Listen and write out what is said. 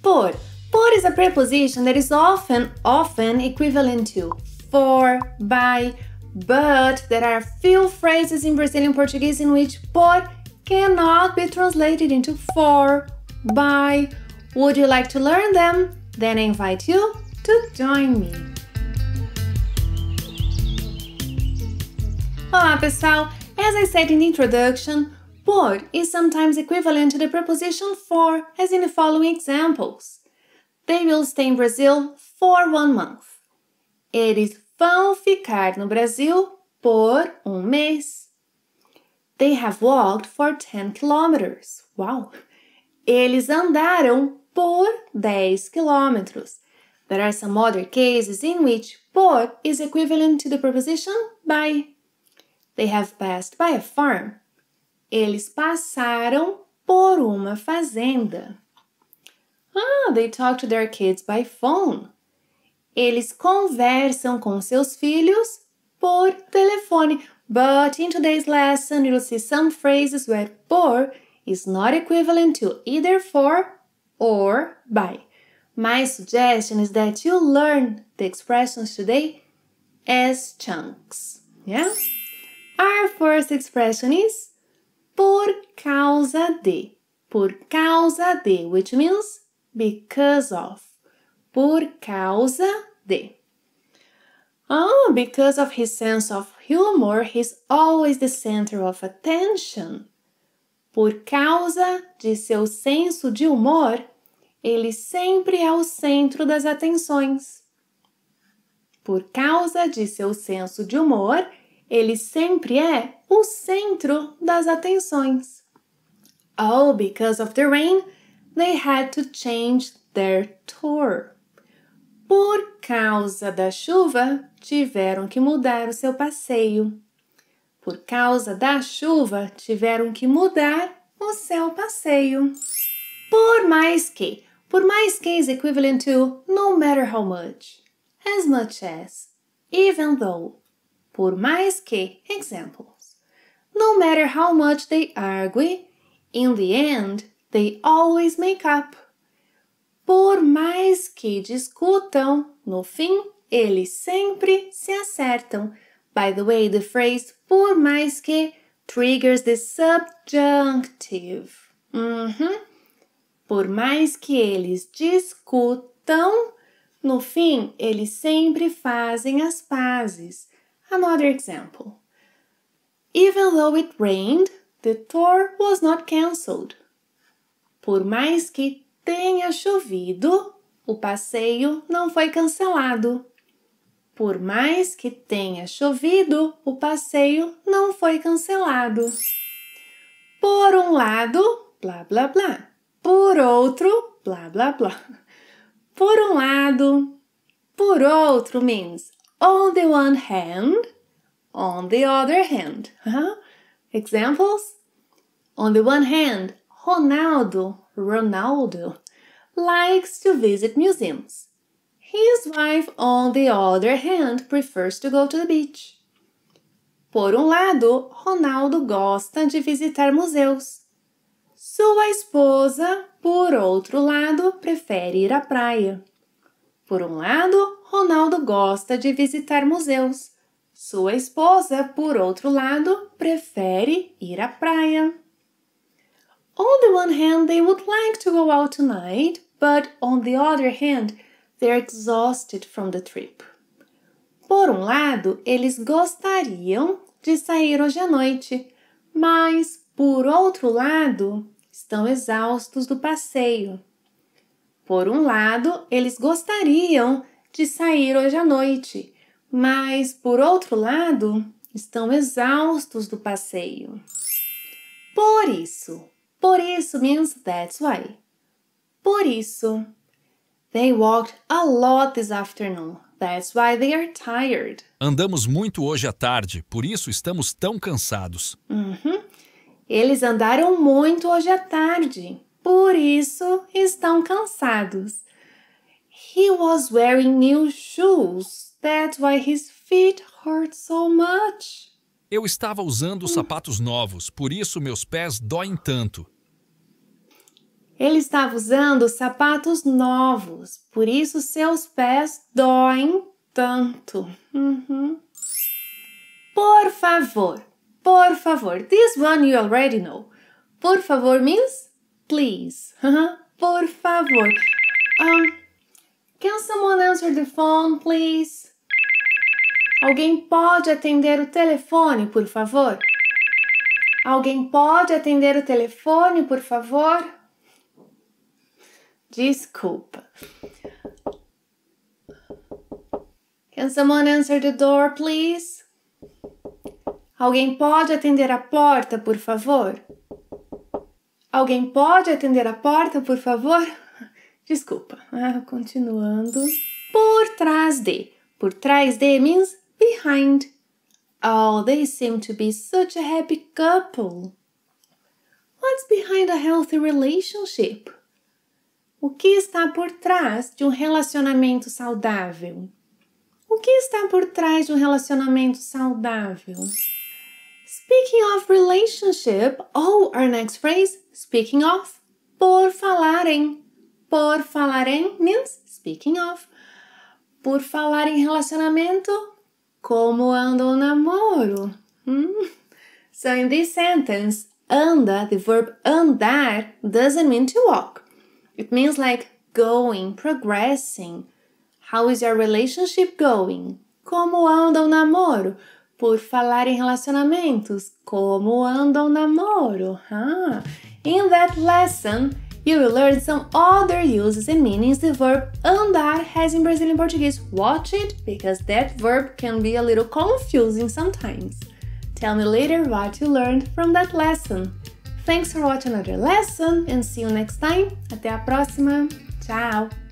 Por. Por is a preposition that is often equivalent to for, by, but there are few phrases in Brazilian Portuguese in which por cannot be translated into for, by. Would you like to learn them? Then I invite you to join me. Olá, pessoal! As I said in the introduction, por is sometimes equivalent to the preposition for, as in the following examples. They will stay in Brazil for 1 month. Eles vão ficar no Brasil por mês. They have walked for 10 kilometers. Wow! Eles andaram por 10 quilômetros. There are some other cases in which por is equivalent to the preposition by. They have passed by a farm. Eles passaram por uma fazenda. They talk to their kids by phone. Eles conversam com seus filhos por telefone. But in today's lesson, you'll see some phrases where por is not equivalent to either for or by. My suggestion is that you learn the expressions today as chunks. Yeah? Our first expression is por causa de. Por causa de, which means because of. Por causa de. Because of his sense of humor, he's always the center of attention. Por causa de seu senso de humor, ele sempre é o centro das atenções. Por causa de seu senso de humor, ele sempre é o centro das atenções. Because of the rain, they had to change their tour. Por causa da chuva, tiveram que mudar o seu passeio. Por causa da chuva, tiveram que mudar o seu passeio. Por mais que. Por mais que is equivalent to no matter how much, as much as, even though. Por mais que, examples. No matter how much they argue, in the end, they always make up. Por mais que discutam, no fim, eles sempre se acertam. By the way, the phrase por mais que triggers the subjunctive. Por mais que eles discutam, no fim, eles sempre fazem as pazes. Another example. Even though it rained, the tour was not cancelled. Por mais que tenha chovido, o passeio não foi cancelado. Por mais que tenha chovido, o passeio não foi cancelado. Por um lado, blá blá blá. Por outro, blá blá blá. Por um lado, por outro means on the one hand, on the other hand. Examples? On the one hand, Ronaldo likes to visit museums. His wife, on the other hand, prefers to go to the beach. Por lado, Ronaldo gosta de visitar museus. Sua esposa, por outro lado, prefere ir à praia. Por lado, Ronaldo gosta de visitar museus. Sua esposa, por outro lado, prefere ir à praia. On the one hand, they would like to go out tonight, but on the other hand, they're exhausted from the trip. Por lado, eles gostariam de sair hoje à noite, mas, por outro lado, estão exaustos do passeio. Por lado, eles gostariam de sair hoje à noite, mas, por outro lado, estão exaustos do passeio. Por isso. Por isso means that's why. Por isso. They walked a lot this afternoon. That's why they are tired. Andamos muito hoje à tarde, por isso estamos tão cansados. Eles andaram muito hoje à tarde, por isso estão cansados. He was wearing new shoes. That's why his feet hurt so much. Eu estava usando sapatos novos, por isso meus pés doem tanto. Ele estava usando sapatos novos, por isso seus pés doem tanto. Por favor. Por favor. This one you already know. Por favor means please. Por favor. Can someone answer the phone, please? Alguém pode atender o telefone, por favor? Alguém pode atender o telefone, por favor? Desculpa. Can someone answer the door, please? Alguém pode atender a porta, por favor? Alguém pode atender a porta, por favor? Desculpa. Continuando. Por trás de. Por trás de means behind. Oh, they seem to be such a happy couple. What's behind a healthy relationship? O que está por trás de um relacionamento saudável? O que está por trás de um relacionamento saudável? Speaking of relationship, our next phrase, speaking of, por falar em. Por falar em means speaking of. Por falar em relacionamento, como anda o namoro? So in this sentence, anda, the verb andar, doesn't mean to walk. It means like going, progressing. How is your relationship going? Como anda o namoro? Por falar em relacionamentos, como anda o namoro? In that lesson, you will learn some other uses and meanings the verb andar has in Brazilian Portuguese. Watch it, because that verb can be a little confusing sometimes. Tell me later what you learned from that lesson. Thanks for watching another lesson and see you next time. Até a próxima. Tchau!